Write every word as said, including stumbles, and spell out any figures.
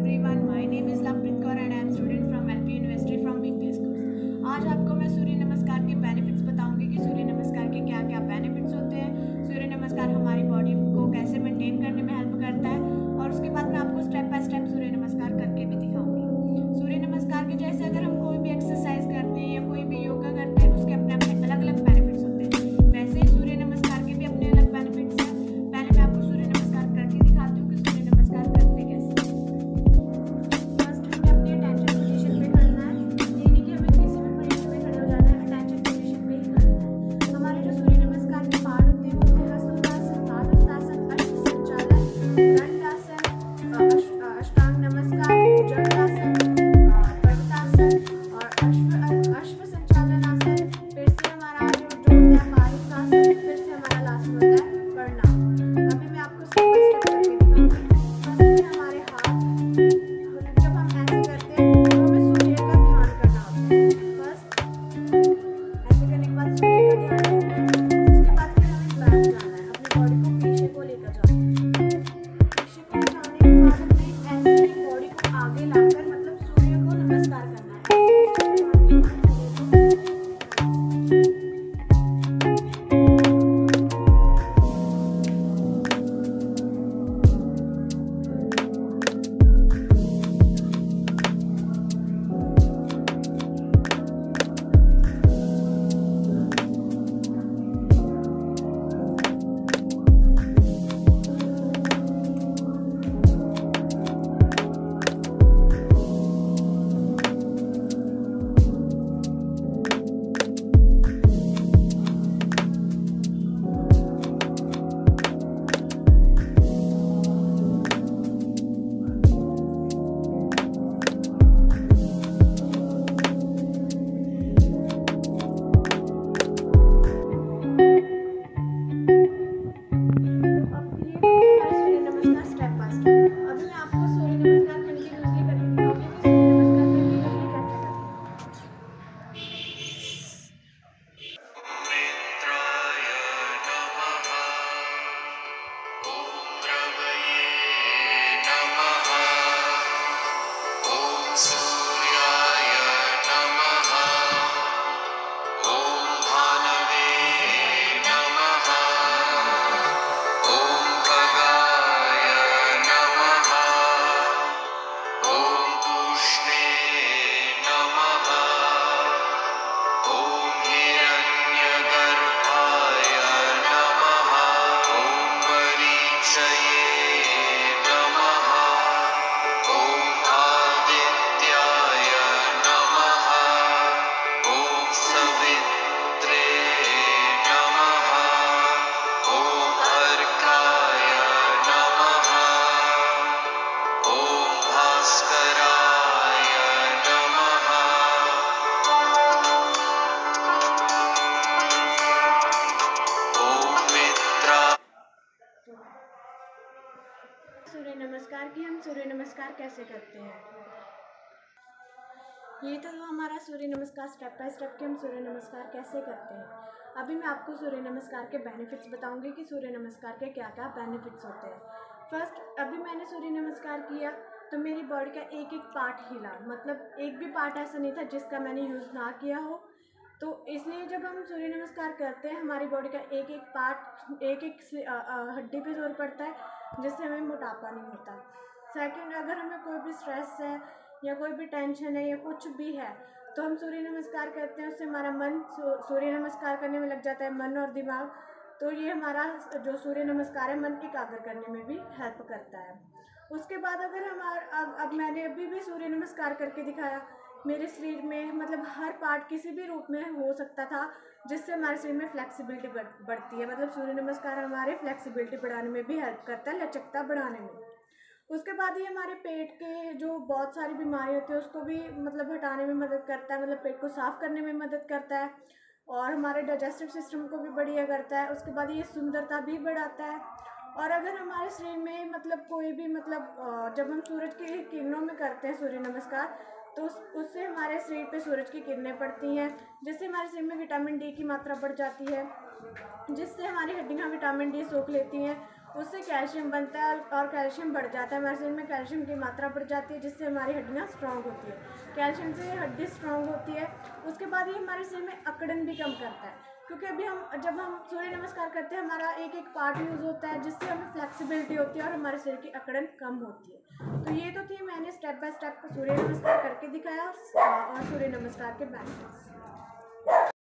everyone. My name is Lavpreet Kaur and I am student from L P University from Big Place course. आज आपको मैं सूर्य नमस्कार के benefits बताऊंगी कि सूर्य नमस्कार के क्या क्या बेनिफिट्स होते हैं, सूर्य नमस्कार हमारी बॉडी को कैसे मेंटेन करने में हेल्प करता है और उसके बाद मैं आपको स्टेप बाय स्टेप सूर्य नमस्कार करके भी दिखाऊंगी। सूर्य नमस्कार के जैसे अगर हम कोई भी एक्सरसाइज करते हैं या कोई भी योगा करते हैं उसके अपने अपने अलग अलग बेनिफिट्स होते हैं, वैसे ही सूर्य नमस्कार के भी अपने अलग बेनिफिट्स हैं। पहले मैं आपको सूर्य नमस्कार करके दिखाती हूँ कि सूर्य नमस्कार करते कैसे। फर्स्ट हमें अपनी अटेंशन पोजीशन पे करना है, ये नहीं कि हमें किसी भी पोजीशन में खड़े हो जाना है, अटेंशन पोजीशन पे ही करना है। हमारे जो सूर्य नमस्कार के पार्ट होते हैं वो होते हैं हस्तासन, पादहस्तासन, अश्व संचालन, दंडासन, अष्टांग नमस्कार, भुजंगासन, पर्वतासन और अश्व अश्व संचालन आसन। फिर से हमारा जो जो होता है पारिकासन, फिर से हमारा लास्ट होता है प्रणाम। अभी मैं आपको स्टेप बाय स्टेप करके दिखाऊंगी। फर्स्ट में हमारे हाथ, जब हम ऐसे करते हैं तो हमें सूर्य का ध्यान करना होता है। फर्स्ट ऐसे करने के बाद सूर्य का ध्यान रखना है। उसके बाद फिर हमें बैक जाना है, अपनी बॉडी को पीछे को लेकर जाना है। पीछे को जाने के बाद हमें ऐसे ही बॉडी को आगे लाकर मतलब सूर्य को नमस्कार करना है। सूर्य नमस्कार की हम सूर्य नमस्कार कैसे करते हैं, ये तो हमारा सूर्य नमस्कार स्टेप बाय स्टेप के हम सूर्य नमस्कार कैसे करते हैं। अभी मैं आपको सूर्य नमस्कार के बेनिफिट्स बताऊंगी कि सूर्य नमस्कार के क्या क्या बेनिफिट्स होते हैं। फर्स्ट अभी मैंने सूर्य नमस्कार किया तो मेरी बॉडी का एक एक पार्ट हिला, मतलब एक भी पार्ट ऐसा नहीं था जिसका मैंने यूज़ ना किया हो। तो इसलिए जब हम सूर्य नमस्कार करते हैं हमारी बॉडी का एक एक पार्ट एक एक हड्डी पे जोर पड़ता है, जिससे हमें मोटापा नहीं होता। सेकंड, अगर हमें कोई भी स्ट्रेस है या कोई भी टेंशन है या कुछ भी है तो हम सूर्य नमस्कार करते हैं, उससे हमारा मन सूर्य नमस्कार करने में लग जाता है, मन और दिमाग। तो ये हमारा जो सूर्य नमस्कार है मन एकाग्र करने में भी हेल्प करता है। उसके बाद अगर हमारा अब, अब मैंने अभी भी सूर्य नमस्कार करके दिखाया, मेरे शरीर में मतलब हर पार्ट किसी भी रूप में हो सकता था जिससे हमारे शरीर में फ्लेक्सिबिलिटी बढ़, बढ़ती है। मतलब सूर्य नमस्कार हमारे फ्लेक्सिबिलिटी बढ़ाने में भी हेल्प करता है, लचकता बढ़ाने में। उसके बाद ये हमारे पेट के जो बहुत सारी बीमारी होती है उसको भी मतलब हटाने में मदद करता है, मतलब पेट को साफ़ करने में मदद करता है और हमारे डाइजेस्टिव सिस्टम को भी बढ़िया करता है। उसके बाद ये सुंदरता भी बढ़ाता है। और अगर हमारे शरीर में मतलब कोई भी मतलब जब हम सूरज की किरणों में करते हैं सूर्य नमस्कार तो उस उससे हमारे शरीर पे सूरज की किरणें पड़ती हैं, जिससे हमारे शरीर में विटामिन डी की मात्रा बढ़ जाती है, जिससे हमारी हड्डियाँ विटामिन डी सोख लेती हैं उससे कैल्शियम बनता है और कैल्शियम बढ़ जाता है, हमारे शरीर में कैल्शियम की मात्रा बढ़ जाती है, जिससे हमारी हड्डियाँ स्ट्रांग होती है। कैल्शियम से हड्डी स्ट्रांग होती है। उसके बाद ये हमारे शरीर में अकड़न भी कम करता है, क्योंकि अभी हम जब हम सूर्य नमस्कार करते हैं हमारा एक एक पार्ट यूज़ होता है, जिससे हमें फ्लेक्सिबिलिटी होती है और हमारे शरीर की अकड़न कम होती है। तो ये तो थी, मैंने स्टेप बाय स्टेप सूर्य नमस्कार करके दिखाया और सूर्य नमस्कार के बेनिफिट्स।